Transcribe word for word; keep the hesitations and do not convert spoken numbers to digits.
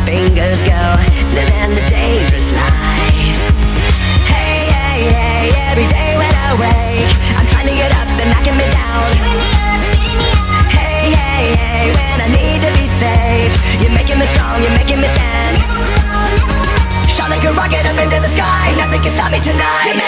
fingers go, living the dangerous life. Hey, hey, hey, every day when I wake, I'm trying to get up, they're knocking me down. Hey, hey, hey, when I need to be saved, you're making me strong, you're making me stand. Shot like a rocket up into the sky, nothing can stop me tonight.